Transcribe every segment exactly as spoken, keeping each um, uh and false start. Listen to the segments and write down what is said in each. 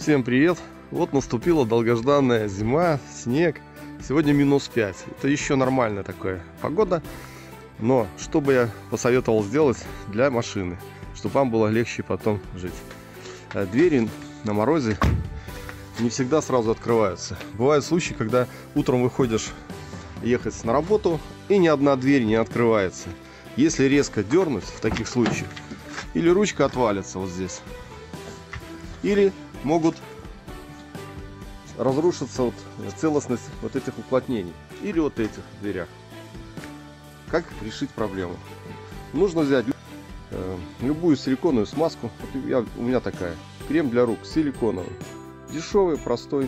Всем привет! Вот наступила долгожданная зима, снег. Сегодня минус пять. Это еще нормальная такая погода. Но что бы я посоветовал сделать для машины, чтобы вам было легче потом жить? Двери на морозе не всегда сразу открываются. Бывают случаи, когда утром выходишь ехать на работу, и ни одна дверь не открывается. Если резко дернуть в таких случаях, или ручка отвалится вот здесь, или могут разрушиться вот целостность вот этих уплотнений, или вот этих дверях. Как решить проблему? Нужно взять э, любую силиконовую смазку. Вот я, у меня такая. Крем для рук силиконовый. Дешевый, простой.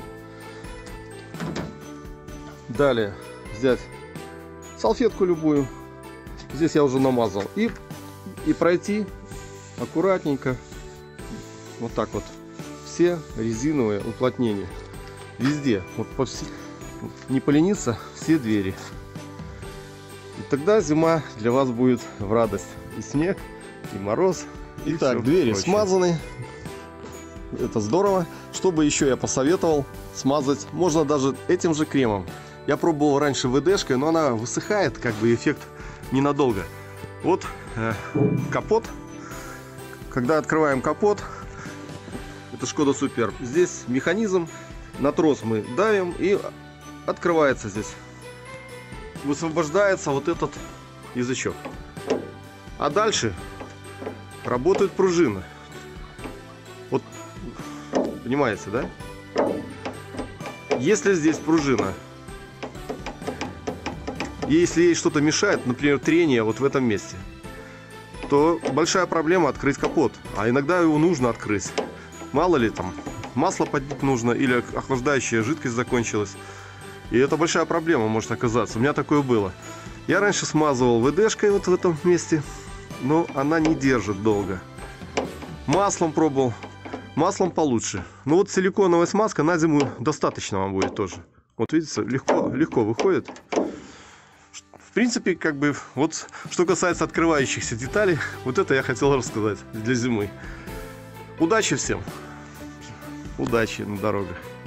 Далее взять салфетку любую. Здесь я уже намазал. И, и пройти аккуратненько вот так вот все резиновые уплотнения. Везде. Вот по все, не полениться, все двери. И тогда зима для вас будет в радость. И снег, и мороз. Итак, двери прочее. Смазаны. Это здорово. Что бы еще я посоветовал смазать? Можно даже этим же кремом. Я пробовал раньше вэ дэ-шкой, но она высыхает, как бы эффект ненадолго. Вот э, капот. Когда открываем капот, это Шкода Суперб. Здесь механизм. На трос мы давим, и открывается здесь. Высвобождается вот этот язычок. А дальше работает пружина. Вот, понимаете, да? Если здесь пружина, если ей что-то мешает, например, трение вот в этом месте, то большая проблема открыть капот. А иногда его нужно открыть. Мало ли там масло подлить нужно, или охлаждающая жидкость закончилась. И это большая проблема может оказаться. У меня такое было. Я раньше смазывал вэ дэ-шкой вот в этом месте, но она не держит долго. Маслом пробовал. Маслом получше. Но вот силиконовая смазка на зиму достаточно вам будет тоже. Вот видите, легко, легко выходит. В принципе, как бы, вот что касается открывающихся деталей, вот это я хотел рассказать для зимы. Удачи всем! Удачи на дорогах!